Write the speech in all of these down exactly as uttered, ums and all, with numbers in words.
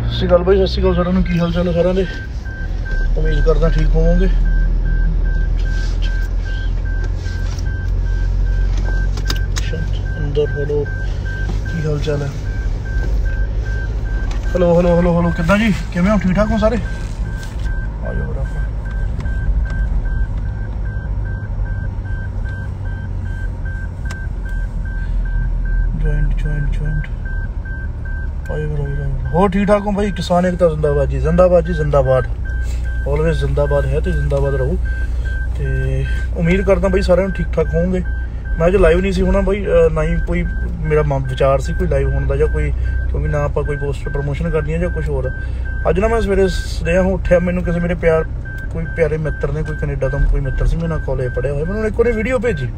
सत श्री अकाल भाई, सत श्री अकाल सारिਆਂ ਨੂੰ। ਕੀ ਹਾਲ ਚਾਲ ਹੈ ਸਾਰਿਆਂ ਦੇ? उम्मीद करदा ठीक होवोगे। अंदर हेलो, की हाल चाल है? हेलो हेलो हेलो हेलो, किदा जी, किवें हो? ठीक ठाक हो सारे? आ जाओ फिर आप जॉइंट जॉइंट जॉइंट हो ठीक ठाक हो भाई? किसान एकता जिंदाबाद जी, जिंदाबाद जी जिंदाबाद, ऑलवेज जिंदाबाद है तो जिंदाबाद रहू। तो उम्मीद करदा भाई सारे ठीक ठाक होंगे। मैं अज लाइव नहीं सी होना भाई, ना ही कोई मेरा विचार से कोई लाइव होने का, या कोई क्योंकि ना आप कोई पोस्टर प्रमोशन करनी है या कुछ होर। अज ना मैं सवेरे सदेहा उठ्या, मैनू किसी मेरे प्यार कोई प्यारे मित्र ने, कोई कनेडा तो कोई मित्र से मेरे नाल कॉलेज पढ़िया हुआ, मैंने एक वीडियो भेजी।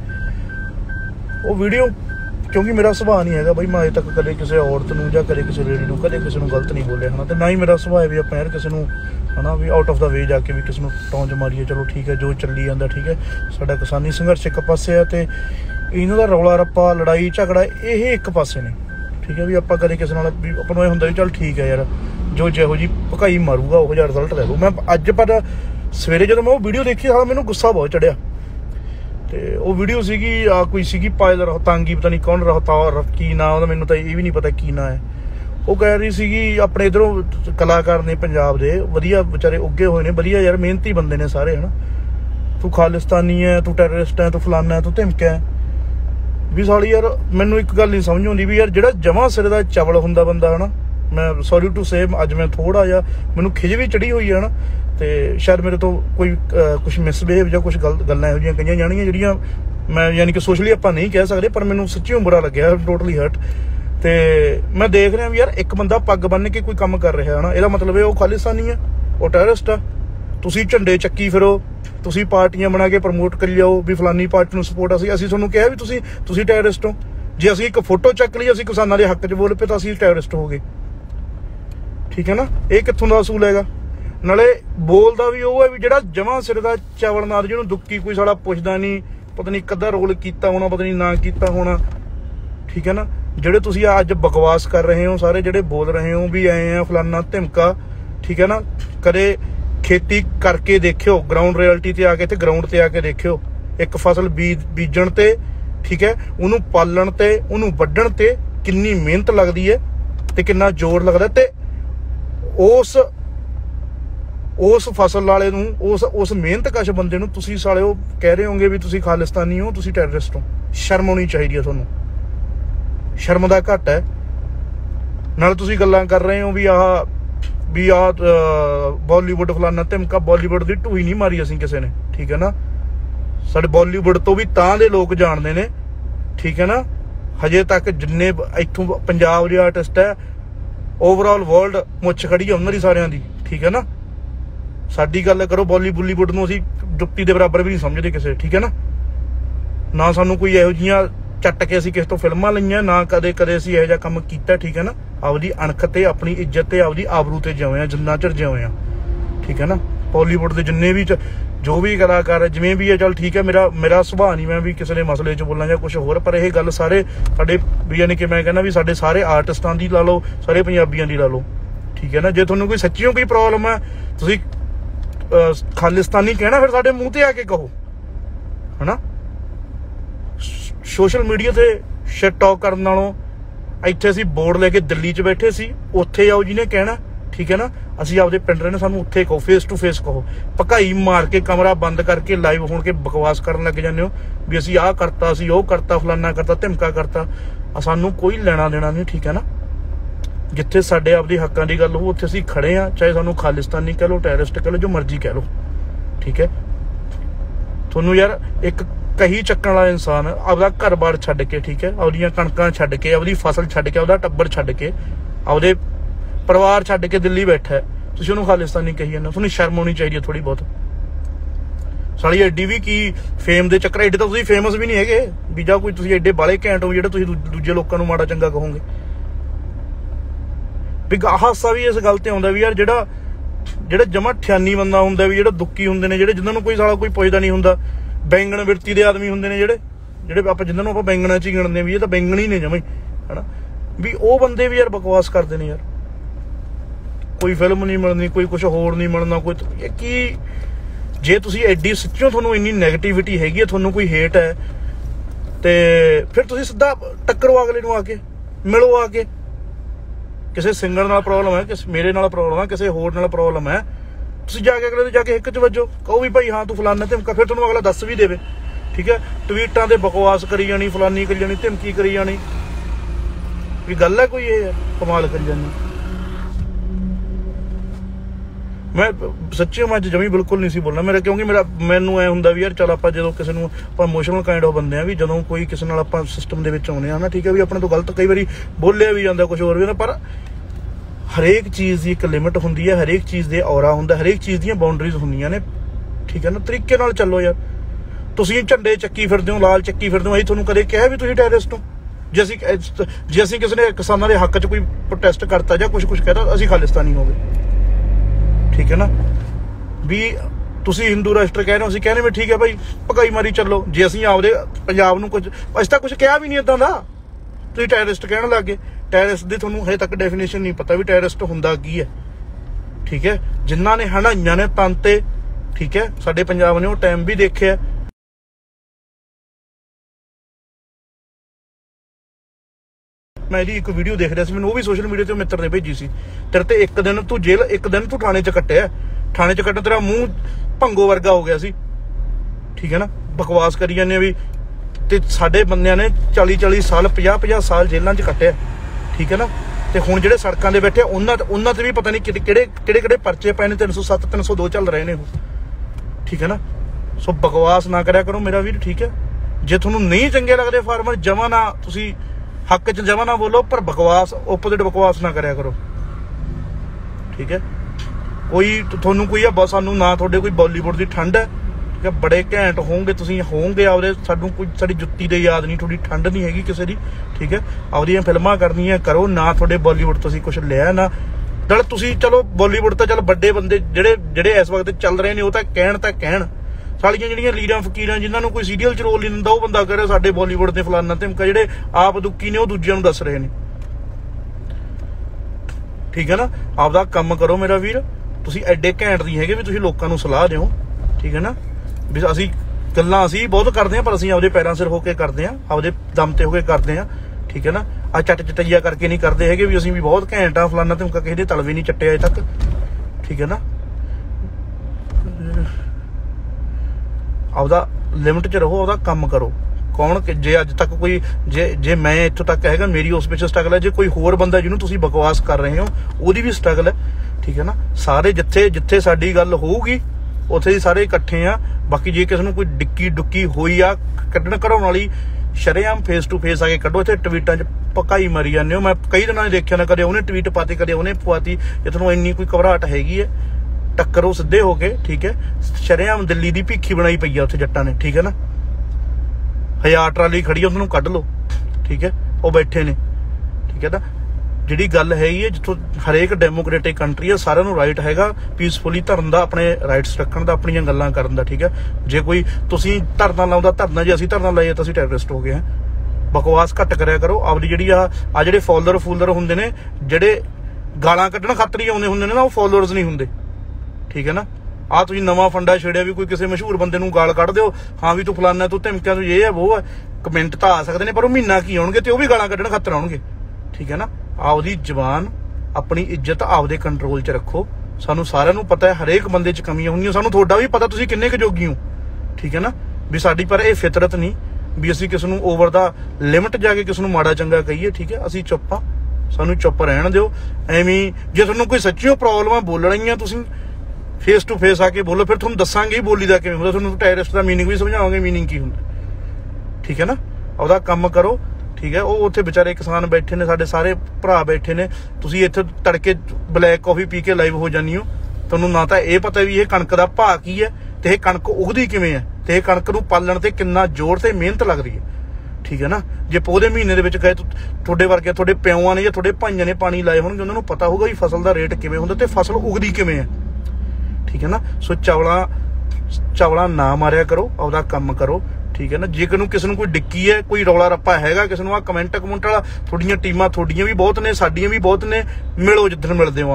वो वीडियो क्योंकि मेरा सुभाव नहीं है भाई, मैं अजे तक कदे किसी औरत नूं या कदे किसी लेडी नूं कदे किसी नूं गलत नहीं बोलिया है ना। तो ना ही मेरा सुभाव है भी आप यार किसी नूं है ना भी आउट ऑफ द वे जाके भी किसी नूं टौंच मारीए। चलो ठीक है, जो चली जाता ठीक है। साडा किसानी संघर्ष एक पासे है, तो इन्हां दा रौला रप्पा लड़ाई झगड़ा ये एक पासे ने, ठीक है। भी आप कदे किसी नाल भी आपां नूं इह हुंदा भी चल ठीक है यार, जो जिहो जी भकाई मारूगा उहो जिहा रिजल्ट लै लू। मैं अज पर सवेरे जदों मैं वो वीडियो देखी साला मैनूं गुस्सा बहुत चढ़िया। तो वो वीडियो सीगी कोई सीगी पायल रोहतांगी, पता नहीं कौन रोहतांग की ना ਉਹਦਾ, ਮੈਨੂੰ ਤਾਂ ਇਹ ਵੀ ਨਹੀਂ पता की ना है। वो कह रही सीगी अपने इधरों कलाकार ने पंजाब दे वधिया बेचारे उगे हुए ने, वधिया यार मेहनती बंदे ने सारे, है ना। तू खालिस्तानी है, तू टैररिस्ट है, तू फलाना है, तू धिमका है भी साली। यार मैनू एक गल नहीं समझ आती भी यार जेड़ा जमा सिरे दा चवल हुंदा बंदा, है ना। मैं सॉरी टू से अज मैं थोड़ा जिहा मैनू खिज भी चढ़ी हुई है ना, तो शायद मेरे तो कोई आ, कुछ मिसबिहेव या कुछ गलत गल्लां इहो जिहियां कहियां जाणगियां जिहड़ियां मैं यानी कि सोशली आपां नहीं कह सकते, पर मैनू सच्चियों बुरा लग्या, टोटली हर्ट। तो मैं देख रहा भी यार एक बंदा पग बन के कोई काम कर रहा है ना, ਇਹਦਾ मतलब है वो खालिस्तानी है, वो टैररिस्ट है। तुसीं झंडे ਚੱਕੀ ਫਿਰੋ, तुसीं पार्टियां बना के प्रमोट करी जाओ भी फलानी पार्टी ਨੂੰ सपोर्ट ਅਸੀਂ ਅਸੀਂ ਤੁਹਾਨੂੰ ਕਿਹਾ ਵੀ ਤੁਸੀਂ ਤੁਸੀਂ ਟੈਰਰਿਸਟ ਹੋ। ਜੇ ਅਸੀਂ ਇੱਕ ਫੋਟੋ ਚੱਕ ਲਈ ਅਸੀਂ ਕਿਸਾਨਾਂ ਦੇ ਹੱਕ 'ਚ ਬੋਲ ਪਏ ਤਾਂ ਅਸੀਂ ਟੈਰਰਿਸਟ ਹੋ ਗਏ, ठीक है ना। ये कित्थों दा असूल हैगा? नाले बोलदा भी वो है भी जेड़ा जमा सिर दा चावल नार जिहनूं दुक्की कोई साला पुछदा नहीं, पता नहीं कदा रोल कीता होना, पता नहीं ना कीता होना, ठीक है ना। जेड़े तुसीं अज बकवास कर रहे हो सारे, जेड़े बोल रहे हो भी आए हैं फलाना धिमका, ठीक है ना। कदे खेती करके देखियो, ग्राउंड रियलिटी ते आके ते ग्राउंड ते आके देखियो, एक फसल बीज बीजण ते, ठीक है, उहनूं पालण ते उहनूं वड्ढण ते किन्नी मेहनत लगदी है ते किन्ना जोर लगदा। ते उस उस फसल वाले नूं, उस उस मेहनतकश बंदे नूं तुसीं साले ओ कह रहे होंगे भी तुसीं खालिस्तानी हो, तुसीं टैररिस्ट हो। शर्म आउणी चाहीदी है तुहानूं, शर्म दा घट है। नाल तुसीं गल्लां कर रहे हो भी आह भी आ बॉलीवुड फलाना धिमका, बॉलीवुड दी ढूई नहीं मारी असीं किसी ने, ठीक है ना। साडे बॉलीवुड तो भी तां दे लोग जाणदे ने, ठीक है ना। हजे तक जिन्ने इत्थों पंजाब दे आर्टिस्ट है ओवरऑल वर्ल्ड मुੱਛ खड़ी है उन्हां दी सारियां दी, ठीक है ना। साडी गल करो बॉली बॉलीवुड नूं असीं जुत्ती दे बराबर भी नहीं समझदे किसे, ठीक है ना। ना सानूं कोई इहो जिहियां ਚੱਟ के असीं किस तो फिल्मां लईआं, ना कदे कदे असीं इहो जिहा काम कीता, ठीक है ना। आपदी अणख ते अपनी इज्जत ते आपदी आबरू ते जिउए आ जिन्ना चिर जिउए आ, ठीक है ना। बॉलीवुड दे जिन्ने भी जो भी कलाकार है जिवें भी है, चल ठीक है, मेरा मेरा सुभाव नहीं मैं भी किसी ने मसले च बोलना या कुछ होर, पर यह गल सारे साडे भी यानी कि मैं कहना भी साडे सारे आर्टिस्टां दी ला लो, सारे पंजाबियां दी ला लो, ठीक है ना। जे तुहानूं कोई सच्चियों कोई प्रॉब्लम है, तुसीं खालिस्तानी कहना फिर साडे मूँह ते आके कहो, है ना। सोशल मीडिया ते शिट टॉक करन नालों इत्थे असीं बोर्ड लेके दिल्ली च बैठे सी, उत्थे आओ जिहने कहना, ठीक है ना। असीं आपदे पिंड रहने, सानूं उत्थे कहो, फेस टू फेस कहो। भकाई मार के कमरा बंद करके लाइव होण के बकवास करन लग जांदे हो भी असीं आह करता, असीं ओह करता, फलाना करता, धिमका करता। सानूं कोई लेना देना नहीं, ठीक है ना। जिथे साडे आपदे हक्कां दी गल हो उत्थे असीं खड़े आ, चाहे सानूं खालिस्तानी कह लो, टैररिस्ट कह लो, जो मर्जी कह लो, ठीक है। तुहानूं यार एक कही चक्कण वाला इंसान आपदा घर बार छड्ड के, ठीक है, आपदियां कणकां छड्ड के, आपदी फसल छड्ड के, आपदा टब्बर छड्ड के, आपदे परिवार छड्ड के दिल्ली बैठा है, तुसीं उहनूं खालिस्तानी कही जांदे हो। तुहानूं शर्म आउणी चाहीदी है थोड़ी बहुत। साली एडी भी की फेम दे चक्कर, एडे तां तुसीं फेमस भी नहीं हैगे भी जा कोई तुसीं एडे बाले घैंट हो ਜਿਹੜੇ तुसीं दूजे लोकां नूं माड़ा चंगा कहोगे। भी हासा भी इस गल ते आउंदा भी यार ਜਿਹੜਾ ਜਿਹੜਾ जमा ठियानी बंदा हुंदा भी, ਜਿਹੜਾ दुक्की हुंदे ने, ਜਿਹੜੇ जिन्हां नूं कोई साला कोई पुछदा नहीं हुंदा, बैंगण विरती दे आदमी हुंदे ने, ਜਿਹੜੇ ਜਿਹੜੇ ਆਪਾਂ जिन्हां नूं ਆਪਾਂ बैंगणां च ही गिणदे भी ਇਹ ਤਾਂ बैंगण ही ने जमा ही, है ना। भी ਉਹ ਬੰਦੇ भी यार बकवास करदे ने यार। कोई फिल्म नहीं मिलनी, कोई कुछ होर नहीं मिलना, कोई कि जे तुसी एडी सच्चियों तुहानूं इन्नी नैगेटिविटी हैगी है, तुहानूं कोई हेट है, तो फिर तुसी सीधा टक्करो अगले नूं आके मिलो, आके किसी सिंगर नाल प्रॉब्लम है, किस मेरे नाल प्रॉब्लम है, किसी होर नाल प्रॉब्लम है, तुसी जाके अगले दे जाके हिक च वजो, कहो भी भाई हाँ तू फलाना धमका, फिर तुहानूं अगला दस भी देवे, ठीक है। ट्वीटां ते बकवास करी जानी, फलानी करी जानी, धमकी करी जानी, कोई गल है कोई? ये कमाल करी जानी। मैं सच्ची मैं जमी बिल्कुल नहीं सी बोलना मेरा, क्योंकि मेरा मैनू ऐ हुंदा भी यार चल आपां जदों किसी नूं आपां इमोशनल काइंड ऑफ बंदे आ भी, जदों कोई किसी नाल आपां सिस्टम दे विच आउंदे आ ना, ठीक है, भी अपने तो गलत कई बारी बोलिया भी जांदा, कुछ होर भी ना, पर हरेक चीज़ की एक लिमिट हुंदी है, हरेक चीज़ दे औरा हुंदा, हरेक चीज़ दी बाउंडरीज हुंदियां ने, ठीक है ना। तरीके नाल चलो यार, तुसीं झंडे चक्की फिरदे हो, लाल चक्की फिरदे हो, असीं तुहानूं कदे किहा भी तुसीं टैररिस्ट हो? जे असीं जे असीं किसी ने किसानां दे हक च कोई प्रोटेस्ट करता जां कुछ कुछ कहता, असीं खालिस्तानी हो गए, ठीक है ना। भी तुसीं हिंदू राष्ट्र कह रहे हो, असीं कहने में ठीक है भाई भगाई मारी चलो, जे असीं आपदे पंजाब नूं कुछ असीं तां कुछ कहा भी नहीं इदां दा, तुसीं टैररिस्ट कहण लग गए। टैररिस्ट दी तुहानूं हजे तक डेफिनेशन नहीं पता भी टैररिस्ट हुंदा की है, ठीक है। जिन्हां ने हणाइयां ने तन ते, ठीक है, साडे पंजाब ने वो टाइम भी देखिया। मैं एक वीडियो देख रहा सी, मैंने वो भी सोशल मीडिया ते मित्र ने भेजी सी, तेरे ते एक दिन तू जेल, एक दिन तू थाने च कट्टिया, थाने च कट्टण तेरा मूँह भंगो वर्गा हो गया सी, ठीक है ना। बकवास करी जाने भी, ते साडे बंदियां ने चाली चाली साल पचास पचास साल जेलों च कट्टिया, ठीक है ना। ते हुण जिहड़े सड़कां दे बैठे उन्हां उन्हां ते भी पता नहीं किहड़े किहड़े किहड़े परचे पए ने, तीन सौ सत्त तीन सौ दो चल रहे ने, ठीक है ना। सो बकवास ना करया करो मेरा वीर, ठीक है। जे तुहानूं नहीं चंगे लगदे फार्मर, जमा ना तुसीं हक च जमा ना बोलो, पर बकवास ओपोजिट बकवास ना करया करो, ठीक है। कोई तुहानूं कोई है सानूं ना तुहाडे कोई बॉलीवुड की ठंड है, ठीक है, बड़े घैंट होंगे तुसीं होंगे आपदे, सानूं कोई साडी जुत्ती दे याद नहीं, थोड़ी ठंड नहीं हैगी किसी दी, ठीक है। आपदियां फिल्मां करनियां करो ना, तुहाडे बॉलीवुड तुसीं कुछ लिया ना, नाल तुसीं चलो बॉलीवुड तो चल बड़े बंदे ਜਿਹੜੇ ਜਿਹੜੇ इस वक्त चल रहे ने, वो तो कहण तां कहण, सालियां ਜਿਹੜੀਆਂ लीरां फकीरां जिन्हां नूं कोई सीरीयल च रोल नहीं दिंदा, ਉਹ ਬੰਦਾ ਕਹ ਰਿਹਾ ਸਾਡੇ बॉलीवुड ਦੇ ਫਲਾਨਾ ਧਮਕਾ, ਜਿਹੜੇ ਆਪ ਦੁੱਕੀ ਨੇ ਉਹ ਦੂਜਿਆਂ ਨੂੰ ਦੱਸ ਰਹੇ ਨੇ, ठीक है ना। आपदा ਕੰਮ ਕਰੋ मेरा वीर, ਤੁਸੀਂ ਐਡੇ ਘੈਂਟ ਨਹੀਂ ਹੈਗੇ ਵੀ ਤੁਸੀਂ ਲੋਕਾਂ ਨੂੰ ਸਲਾਹ ਦਿਓ, ठीक है ना। ਵੀ ਅਸੀਂ ਗੱਲਾਂ ਅਸੀਂ ਬਹੁਤ ਕਰਦੇ ਹਾਂ, ਪਰ ਅਸੀਂ ਆਪਦੇ ਪੈਰਾਂ ਸਿਰ ਹੋ ਕੇ ਕਰਦੇ ਹਾਂ, ਆਪਦੇ ਦਮ ਤੇ ਹੋ ਕੇ ਕਰਦੇ ਹਾਂ, ठीक है ना। ਆ ਚੱਟ ਚਟਈਆ ਕਰਕੇ ਨਹੀਂ ਕਰਦੇ ਹੈਗੇ ਵੀ ਅਸੀਂ ਵੀ ਬਹੁਤ ਘੈਂਟ ਆ, ਫਲਾਨਾ ਧਮਕਾ ਕਿਸੇ ਦੇ ਤਲਵੇ ਨਹੀਂ ਚੱਟੇ ਅਜੇ ਤੱਕ, ठीक है ना। ਆਪਦਾ ਲਿਮਟ 'ਚ ਰਹੋ, ਆਪਦਾ ਕੰਮ ਕਰੋ। कौन जे अज तक कोई जे जे मैं इत्थों तक है, मेरी उस पिछले स्ट्रगल है, जे कोई होर बंदा जिन्होंने तुसीं बकवास कर रहे हो वो भी स्ट्रगल है, ठीक है ना। सारे जिथे जिथे साडी गल होगी उत्थे सारे इकट्ठे आ। बाकी जे किसी नूं कोई डिक्की डुक्की होई आ कड्ढण कढाउण वाली, शरेआम फेस टू फेस आके कड्ढो। इत्थे ट्वीटां च भकाई मारी जाने हो, मैं कई दिनां देखिया ना, कदे उहने ट्वीट पाती कदे उहने पवाती। जे तुहानूं इन्नी कोई घबराहट हैगी है, टक्करो सिद्धे हो के, ठीक है। शरेआम दिल्ली दी भीखी बनाई पई आ उत्थे जट्टां ने, ठीक है ना। हज़ार ट्राली खड़ी है, उन्होंने कढ़ लो, ठीक है, वो बैठे ने, ठीक है ना। जिहड़ी गल हैगी है, जिथों हरेक डेमोक्रेटिक कंट्री है, सारिਆਂ ਨੂੰ राइट हैगा पीसफुली धरन का, अपने राइट्स रखण दा, अपणियां गल्लां करन दा, ठीक है। जे कोई तुसीं धरना लाउंदा, धरना जे असीं धरना लाइए तां असीं टैररिस्ट हो गए हैं। बकवास घट करिया करो। आपदी जिहड़ी आ आ जिहड़े फॉलोअर फूलर हुंदे ने, जिहड़े गालां कड्ढण खातर ही आउंदे हुंदे ने ना, वो फॉलोअर्स नहीं हुंदे, ठीक है ना। आ तुसीं नवां फंडा छेड़िया भी कोई किसी मशहूर बंदे नूं गाल कढ़ दिओ, हाँ भी तू फलाना, तू धमकियां, तू ये है वो है, कमेंट तो आ सकते हैं, पर वो महीना की आउणगे ते वो भी गालां कड्ढण खातर आउणगे, ठीक है ना। आपदी जबान, अपनी इज्जत आपदे कंट्रोल च रखो। सानूं सारिਆਂ ਨੂੰ पता है हरेक बंदे च कमियां हुंदियां, सानूं तुहाडा भी पता तुसीं किन्ने क जोगी हो, ठीक है ना। भी साडी पर यह फितरत नहीं भी असीं किसी नूं ओवर दा लिमिट जाके किसी नूं माड़ा चंगा कहीए, ठीक है। असीं चुप आ, सानूं चुप रहण दिओ। एवें जे तुहानूं कोई सच्चियों प्रॉब्लम बोलणा ही आ, तुसीं फेस टू फेस आके बोलो, फिर तुहानूं दसांगे बोली दा किवें हुंदा, तुहानूं टैररिस्ट दा मीनिंग भी समझावांगे, मीनिंग की हुंदा, ठीक है ना। आपदा काम करो, ठीक है। वो उत्थे बेचारे किसान बैठे ने, साडे सारे भरा बैठे ने, तुसीं इत्थे तड़के ब्लैक कॉफी पी के लाइव हो जानी हो, तुहानूं ना तां इह पता भी ये कणक दा भाਅ की है ते इह कणक उगदी किवें है ते इह कणक नूं पालण ते किन्ना जोर ते मेहनत लगदी है, ठीक है ना। जे पौधे महीने दे विच गए तुहाडे वर्गे तुहाडे पिओआं ने जां तुहाडे भाईआं ने पानी लाए होणगे, उन्हां नूं पता होगा भी फसल दा रेट किवें हुंदा ते फसल उगदी किवें है, ठीक है ना। सो चवला चवला ना मारिया करो, आपदा काम करो, ठीक है ना। जे किसी नूं कोई डिक्की है, कोई रौला रप्पा हैगा किसी नूं, आ कमेंट कमुंट वाला, थोड़ियां टीमां थोड़ियां भी बहुत ने, साडियां भी बहुत ने, मिलो जिद्धर मिलदे हो आके।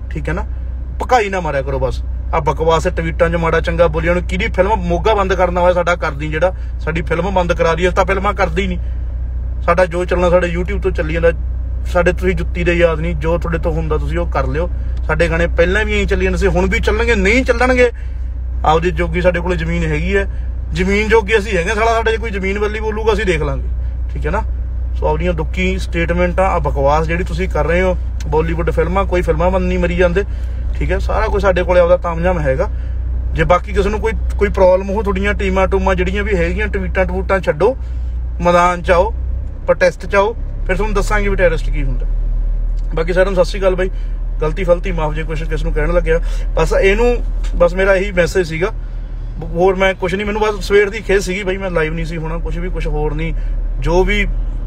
ठीक है ना। भकाई ना मारिया करो बस आ बकवास ट्वीटां च माड़ा चंगा बोली हुण किहदी फिल्म मोगा बंद करना होया साडा कर दी जिहड़ा साडी फिल्म बंद करा दी तां फिल्मां करदी नहीं साडा जो चलना साडे यूट्यूब तो चली जांदा साडे तुसीं जुत्ती दे याद नहीं जो तुहाडे तो हुंदा तुसीं ओह कर लिओ साडे गाने पहलां भी ऐं चली जांदे सी हुण भी चलणगे नहीं चलणगे आपदी जोगी साडे कोल जमीन हैगी है जमीन जोगी असीं हैगे साला साडे कोई जमीन वाली बोलूगा असीं देख लांगे ठीक है ना। सो आपदियां दुखी स्टेटमेंटां आ बकवास जिहड़ी तुसीं कर रहे हो बॉलीवुड फिल्मां कोई फिल्मां बंद नहीं मरी जांदे ठीक है सारा कुछ साडे कोल आपदा तामझाम हैगा। जे बाकी किसी नूं कोई कोई प्रॉब्लम हो तुहाडीਆਂ टीमां टूमां ਜਿਹੜੀਆਂ भी हैगियां ट्वीटां टवूटां छड्डो मैदान च आओ प्रोटेस्ट च आओ फिर तुहानूं दस्सांगे भी टेररिस्ट की हुंदा। बाकी सारिਆਂ ਨੂੰ ਸਤਿ ਸ਼੍ਰੀ ਅਕਾਲ ਬਾਈ गलती फलती माफ जे कुछ किस नूं कहण लग्या बस ਇਹਨੂੰ बस मेरा यही मैसेज सीगा होर मैं कुछ नहीं मैनूं बस सवेर दी खेद सीगी बाई मैं लाइव नहीं सी होना कुछ भी कुछ होर नहीं जो भी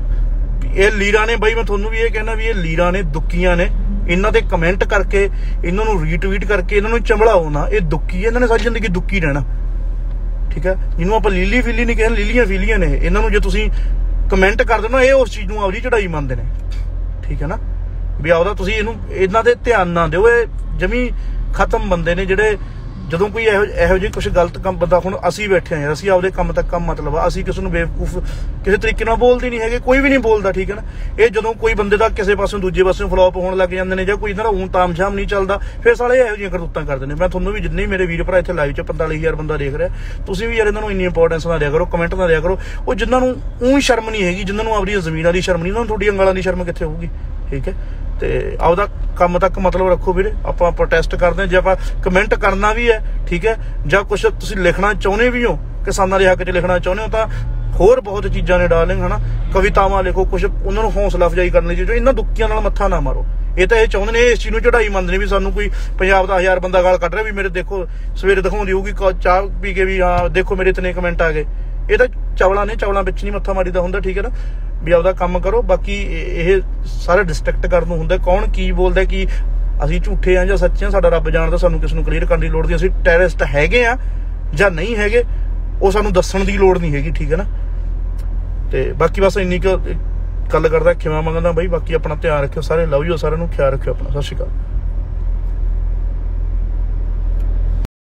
ये लीरां ने बाई मैं तुहानूं भी ये कहना भी ये लीरां ने दुखियां ने इन्हां दे कमेंट करके इन्हां नूं रीट्वीट करके इन्हां नूं चंबड़ाओ ना ये दुखी इन्हां ने सारी जिंदगी दुखी रहना ठीक है जिन्हों आपां लीली फीली नहीं कहते लीलियां फीलियां ने इन्हां नूं जे तुसीं कमेंट कर दो ना ये उस चीज़ नूं आपदी चढ़ाई मंनदे ने ठीक है ना भी आपदा तुसीं इहनूं इन्हां दे ध्यान ना दिओ ये जमी खत्म बंदे ने जिहड़े ਜਦੋਂ ਕੋਈ ਇਹੋ ਇਹੋ ਜਿਹੀ ਕੁਛ ਗਲਤ ਕੰਮ ਬੰਦਾ ਹੁਣ ਅਸੀਂ ਬੈਠੇ ਆ ਅਸੀਂ ਆਪਦੇ ਕੰਮ ਤੱਕ ਕੰਮ ਮਤਲਬ ਆ ਅਸੀਂ ਕਿਸੇ ਨੂੰ ਬੇਵਕੂਫ ਕਿਸੇ ਤਰੀਕੇ ਨਾਲ ਬੋਲਦੇ ਨਹੀਂ ਹੈਗੇ ਕੋਈ ਵੀ ਨਹੀਂ ਬੋਲਦਾ ਠੀਕ ਹੈ ਨਾ। ਇਹ ਜਦੋਂ ਕੋਈ ਬੰਦੇ ਦਾ ਕਿਸੇ ਪਾਸੋਂ ਦੂਜੇ ਪਾਸੋਂ ਫਲੋਪ ਹੋਣ ਲੱਗ ਜਾਂਦੇ ਨੇ ਜਾਂ ਕੋਈ ਇਹਨਾਂ ਦਾ ਊਂ ਤਾਮਝਾਮ ਨਹੀਂ ਚੱਲਦਾ ਫਿਰ ਸਾਲੇ ਇਹੋ ਜਿਹੀਆਂ ਕਰਤੂਤਾਂ ਕਰਦੇ ਨੇ। ਮੈਂ ਤੁਹਾਨੂੰ ਵੀ ਜਿੰਨੇ ਮੇਰੇ ਵੀਰ ਭਰਾ ਇੱਥੇ ਲਾਈਵ 'ਚ ਪੰਤਾਲੀ ਹਜ਼ਾਰ ਬੰਦਾ ਦੇਖ ਰਿਹਾ ਤੁਸੀਂ ਵੀ ਯਾਰ ਇਹਨਾਂ ਨੂੰ ਇੰਨੀ ਇੰਪੋਰਟੈਂਸ ਨਾ ਦਿਆ ਕਰੋ ਕਮੈਂਟ ਨਾ ਦਿਆ ਕਰੋ। ਉਹ ਜਿਨ੍ਹਾਂ ਨੂੰ ਊਂ ਸ਼ਰਮ ਨਹੀਂ ਹੈਗੀ ਜਿਨ੍ਹਾਂ ਨੂੰ ਆਪਣੀਆਂ ਜ਼ਮੀਨਾਂ ਦੀ ਸ਼ਰਮ ਨਹੀਂ ਉਹਨਾਂ ਨੂੰ ਤੁਹਾਡੀਆਂ ਗਾਲਾਂ ਦੀ ਸ਼ਰਮ ਕਿੱਥੇ ਹੋਊਗੀ ਠੀਕ ਹੈ। ਤੇ ਆਪਦਾ ਕੰਮ ਤੱਕ ਮਤਲਬ ਰੱਖੋ ਵੀਰੇ ਆਪਾਂ ਪ੍ਰੋਟੈਸਟ ਕਰਦੇ ਹਾਂ ਜੇ ਆਪਾਂ ਕਮੈਂਟ ਕਰਨਾ ਵੀ ਹੈ ਠੀਕ ਹੈ ਜਾਂ ਕੁਛ ਤੁਸੀਂ ਲਿਖਣਾ ਚਾਹੁੰਦੇ ਵੀ ਹੋ ਕਿਸਾਨਾਂ ਦੇ ਹੱਕ 'ਚ ਲਿਖਣਾ ਚਾਹੁੰਦੇ ਹੋ ਤਾਂ ਹੋਰ ਬਹੁਤ ਚੀਜ਼ਾਂ ਨੇ ਡਾਰਲਿੰਗ ਹਨਾ ਕਵਿਤਾਵਾਂ ਲਿਖੋ ਕੁਛ ਉਹਨਾਂ ਨੂੰ ਹੌਸਲਾ ਅਫਜ਼ਾਈ ਕਰਨ ਲਈ ਜੋ ਇਹਨਾਂ ਦੁੱਖੀਆਂ ਨਾਲ ਮੱਥਾ ਨਾ ਮਾਰੋ। ਇਹ ਤਾਂ ਇਹ ਚਾਹੁੰਦੇ ਨੇ ਇਸ ਚੀਜ਼ ਨੂੰ ਚੜਾਈ ਮੰਨਦੇ ਨੇ ਵੀ ਸਾਨੂੰ ਕੋਈ ਪੰਜਾਬ ਦਾ ਹਜ਼ਾਰ ਬੰਦਾ ਗਾਲ ਕੱਢ ਰਿਹਾ ਵੀ ਮੇਰੇ ਦੇਖੋ ਸਵੇਰੇ ਦਿਖਾਉਂਦੀ ਹੋਊਗੀ ਚਾਹ ਪੀ ਕੇ ਵੀ ਹਾਂ ਦੇਖੋ ਮੇਰੇ ਇਤਨੇ ਕਮੈਂਟ ਆ ਗਏ ਇਹ ਤਾਂ ਚਵਲਾਂ ਨੇ ਚਵਲਾਂ ਵਿੱਚ ਨਹੀਂ ਮੱਥਾ ਮਾਰੀਦਾ ਹੁੰਦਾ ਠੀਕ ਹੈ ਨਾ। ਵੀ ਆਪਦਾ ਕੰਮ ਕਰੋ ਬਾਕੀ ਇਹ ਸਾਰਾ ਡਿਸਟਰੈਕਟ ਕਰਨ ਨੂੰ ਹੁੰਦਾ ਕੌਣ ਕੀ ਬੋਲਦਾ ਕਿ ਅਸੀਂ ਝੂਠੇ ਆ ਜਾਂ ਸੱਚੇ ਆ ਸਾਡਾ ਰੱਬ ਜਾਣਦਾ ਸਾਨੂੰ ਕਿਸ ਨੂੰ ਕਲੀਅਰ ਕਰਨ ਦੀ ਲੋੜ ਨਹੀਂ ਅਸੀਂ ਟੈਰਰਿਸਟ ਹੈਗੇ ਆ ਜਾਂ ਨਹੀਂ ਹੈਗੇ ਉਹ ਸਾਨੂੰ ਦੱਸਣ ਦੀ ਲੋੜ ਨਹੀਂ ਹੈਗੀ ਠੀਕ ਹੈ ਨਾ। ਤੇ ਬਾਕੀ ਬਸ ਇੰਨੀ ਕੁ ਗੱਲ ਕਰਦਾ ਖਿਮਾ ਮੰਗਦਾ ਬਾਈ ਬਾਕੀ ਆਪਣਾ ਧਿਆਨ ਰੱਖਿਓ ਸਾਰੇ ਲਵ ਯੂ ਸਾਰਿਆਂ ਨੂੰ ਖਿਆਲ ਰੱਖਿਓ ਆਪਣਾ ਸਤਿ ਸ਼੍ਰੀ ਅਕਾਲ।